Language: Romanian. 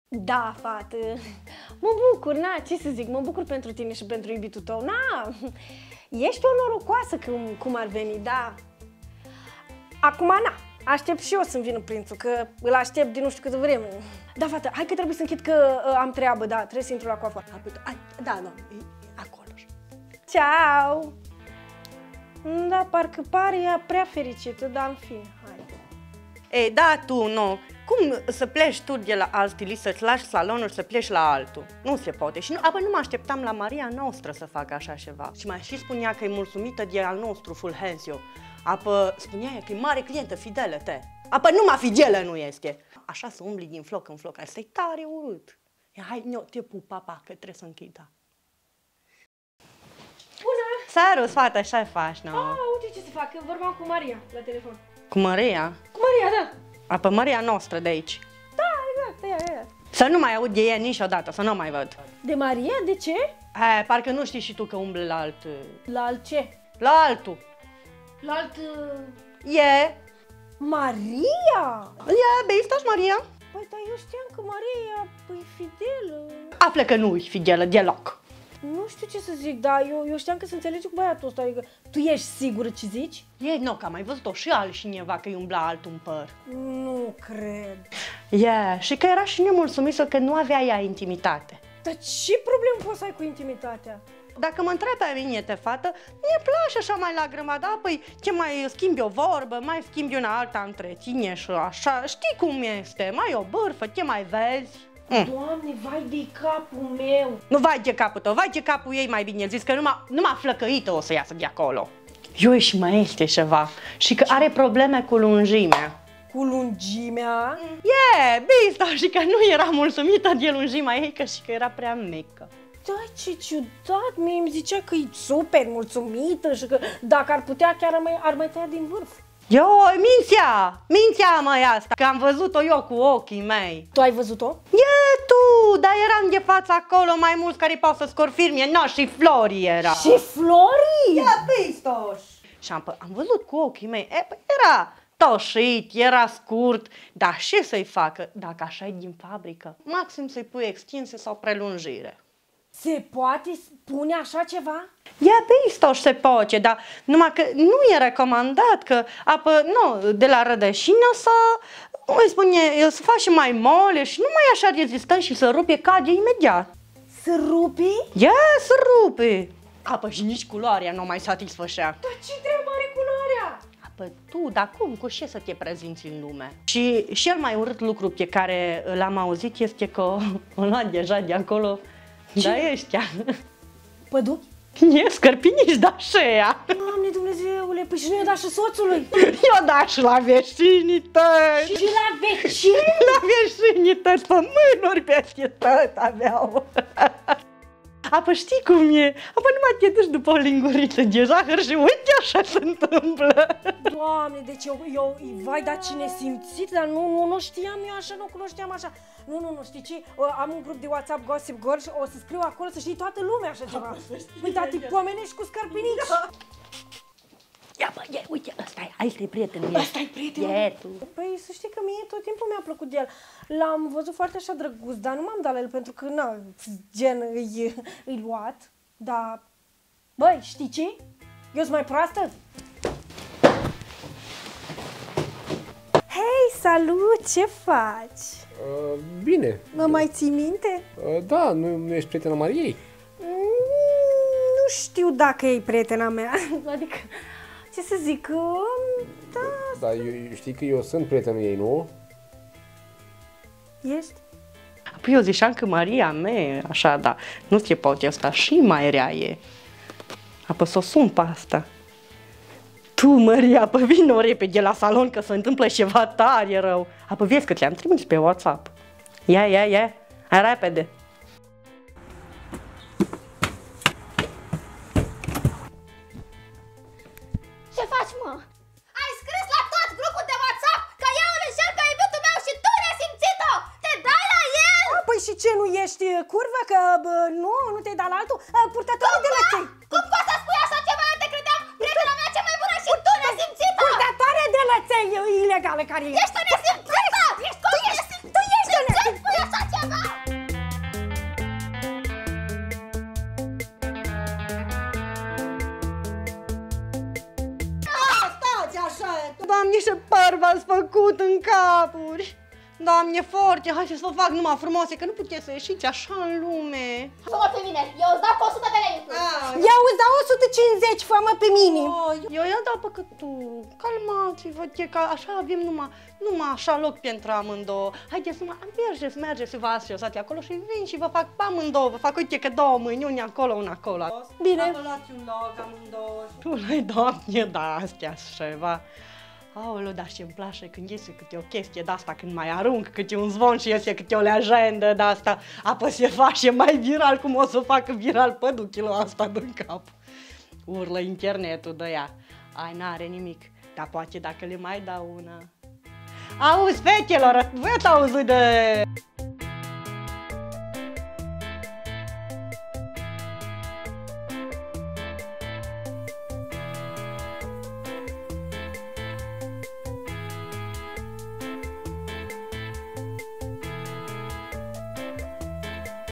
Da, fată. Mă bucur, na, ce să zic, mă bucur pentru tine și pentru iubitul tău. Na, ești o norocoasă cum ar veni, da. Acum, na, aștept și eu să-mi vină prințul, că îl aștept din nu știu câtă vreme. Da, fată, hai că trebuie să închid că am treabă, da, trebuie să intru la coafor. Da, acolo. Ceau! Da, parcă pare ea prea fericită, dar în fine, hai. Ei, da, tu, nu. Cum să pleci tu de la alt stilist, să-ți lași salonul și să pleci la altul? Nu se poate. Și apoi nu mă așteptam la Maria noastră să facă așa ceva. Și mai și spunea că e mulțumită de al nostru Fulgencio. Apoi spunea că e mare clientă, fidelă, te. Apoi numai fidelă nu este. Așa să umbli din floc în floc, asta e tare urât. Ia, hai, te pup, papa, că trebuie să închid, da. Bună! Serus, fata, ce faci, nu? Uite ce să fac, vorbeam cu Maria la telefon. Cu Maria? Cu Maria, da. Apoi Maria noastră de aici. Da, exact, ea. Să nu mai aud de ea niciodată, să nu mai văd. De Maria? De ce? Parcă nu știi și tu că umbli la alt... La alt ce? La altul. La alt... E. Maria? E, beistași, Maria? Păi, dar eu știam că Maria e fidelă. Află că nu-i fidelă deloc. Nu știu ce să zic, dar eu știam că se înțelege cu băiatul ăsta, adică tu ești sigură ce zici? E, nu, că am mai văzut-o și altcineva că îi umbla altul în păr. Nu cred. Și că era și nemulțumită că nu avea ea intimitate. Dar ce problemă poți să ai cu intimitatea? Dacă mă întrebi pe mine, fată, mi-e place așa mai la grămadă, apoi ce mai schimbi o vorbă, mai schimbi una alta între tine și așa, știi cum este, mai o bârfă, ce mai vezi? Doamne, vai de capul meu! Nu vai de capul tău, vai de capul ei mai bine zis, că numai flăcăită o să iasă de acolo. Eu și mai este ceva și că are probleme cu lungimea. Cu lungimea? Bista, și că nu era mulțumită de lungimea ei, că și că era prea mică. Da, ce ciudat, mie îmi zicea că e super mulțumită și că dacă ar putea chiar ar mai tăia din vârf. Mințea măi asta, că am văzut-o eu cu ochii mei. Tu ai văzut-o? Tu, dar eram de față acolo mai mulți care pot să scor firme, și Flori era. Și Flori? Bistoș! Și am văzut cu ochii mei, era toșit, era scurt, dar ce să-i facă dacă așa e din fabrică? Maxim să-i pui extinse sau prelungire. Se poate spune așa ceva? Bistoș se poate, dar numai că nu e recomandat că de la rădășină să faci mai mole și nu mai așa rezistent și să rupe, cade imediat. Să rupe? Să rupe. Și nici culoarea nu mai satisfășea. Dar ce treabă are culoarea? Tu, dar cum? Cu ce să te prezinți în lume? Și cel mai urât lucru pe care l-am auzit este că o luat deja de acolo. Ce? Da, ăștia. Păduchi? Scărpinici, da și ea. Doamne Dumnezeule, păi și nu i-o dat și soțului? Eu da și la vecinii tăi. Și la vecini? La vecinii tăi, mâinuri peste tot aveau. Știi cum e? Numai te duci după o linguriță de zahăr și uite așa se întâmplă. Doamne, deci vai, dar cine simțit, dar nu știam eu așa, nu cunoșteam așa. Nu, știi ce? Am un grup de WhatsApp Gossip Girl și o să scriu acolo să știi toată lumea așa ceva. Păi, dar te pomenești cu scărpinici. Uite, ăsta e prietenul meu. Ăsta-i prietenul? Păi să știi că mie tot timpul mi-a plăcut de el. L-am văzut foarte așa drăguț, dar nu m-am dat la el pentru că, gen, îi luat. Dar, băi, știi ce? Eu sunt mai proastă? Hei, salut, ce faci? Bine. Mă mai ții minte? Da, nu ești prietena Mariei? Nu știu dacă e prietena mea, adică, ce să zic, da... Da, știi că eu sunt prietenul ei, nu? Ești? Păi eu ziceam că Maria mea, așa, da, nu se poate asta, și mai rea e. Să o sun pe asta. Tu, Maria, vină repede la salon că se întâmplă ceva tare rău. Vezi că ți-am trimis pe WhatsApp. Ia, hai repede. Ce faci, mă? Ai scris la tot grupul de WhatsApp că eu îl înșel pe iubitul meu și tu ne-ai simțit-o! Te dai la el? Păi și ce, nu ești curvă? Că nu te-ai dat la altul? Purtătoare de lăței! Cum poți să spui așa ceva? Eu te credeam prietena mea cea mai bună și tu ne-ai simțit-o! Purtătoare de lăței ilegală care e! Ești o nesimțită! Tu ești o nesimțită! De ce spui așa ceva? ce păr v-ați făcut în capuri! Doamne, forte, hai să vă fac numai frumoase, că nu puteți să ieșiți așa în lume. Sumă pe mine, eu îți dau cu 100 de lei. Ia uzi, dau 150, fă-mă pe mine. Eu i-am dat păcătul, calmați-vă, că așa avem numai așa loc pentru amândouă. Haideți numai, mergeți să vă așezați acolo și vin și vă fac pe amândouă, vă fac, uite că două mâini, una acolo, una acolo. Bine. Vă luați un loc amândouă. Pune, Doamne, da, astea ceva. Aoleu, dar ce-mi place când iese câte o chestie de-asta, când mai arunc câte un zvon și iese câte o legendă de-asta, apoi se face mai viral, cum o să facă viral păduchilul asta din cap. Urlă internetul de ea. Ai, n-are nimic, dar poate dacă le mai dau una. Auzi, fetelor, voi ați auzit de